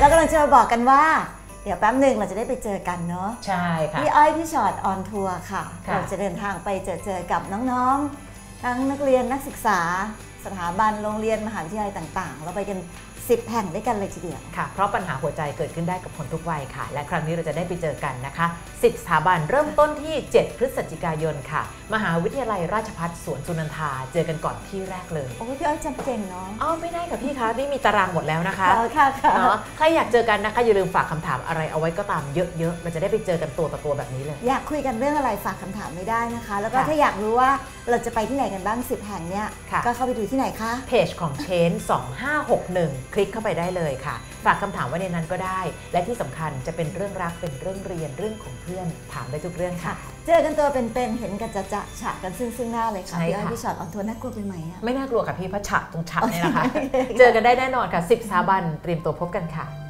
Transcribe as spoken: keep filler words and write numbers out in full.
กำลังจะมาบอกกันว่าเดี๋ยวแป๊บหนึ่งเราจะได้ไปเจอกันเนาะใช่ค่ะพี่อ้อยพี่ชอตออนทัวร์ค่ะเราจะเดินทางไปเจอเจอกับน้องๆทั้งนักเรียนนักศึกษาสถาบันโรงเรียนมหาวิทยาลัยต่างๆเราไปกันสิบแห่งด้วยกันเลยทีเดียวค่ะเพราะปัญหาหัวใจเกิดขึ้นได้กับคนทุกวัยค่ะและครั้งนี้เราจะได้ไปเจอกันนะคะสิบสถาบันเริ่มต้นที่เจ็ดพฤศจิกายนค่ะมหาวิทยาลัยราชภัฏสวนสุนันทาเจอกันก่อนที่แรกเลยโอ้พี่อ้อยจำเก่งเนาะอ้าวไม่ได้ค่ะพี่คะนี่มีตารางหมดแล้วนะคะค่ะค่ะเนาะใครอยากเจอกันนะคะอย่าลืมฝากคำถามอะไรเอาไว้ก็ตามเยอะๆเราจะได้ไปเจอกันตัวต่อตัวแบบนี้เลยอยากคุยกันเรื่องอะไรฝากคำถามไม่ได้นะคะแล้วก็ถ้าอยากรู้ว่าเราจะไปที่ไหนกันบ้างสิบแห่งเนี้ยก็เข้าไปดูที่ไหนคะเพจของ Change สองห้าหกหนึ่งคลิกเข้าไปได้เลยค่ะฝากคำถามไว้ในนั้นก็ได้และที่สำคัญจะเป็นเรื่องรักเป็นเรื่องเรียนเรื่องของเพื่อนถามได้ทุกเรื่องค่ะเจอกันตัวเป็นๆเห็นกันจะจะฉากกันซึ่งซึ่งหน้าเลยค่ะพี่อ้อยพี่ชอตออนทัวร์น่ากลัวไปไหมไม่น่ากลัวค่ะพี่เพราะฉากตรงฉากนี่นะคะเจอกันได้แน่นอนค่ะสิบสถาบันเตรียมตัวพบกันค่ะ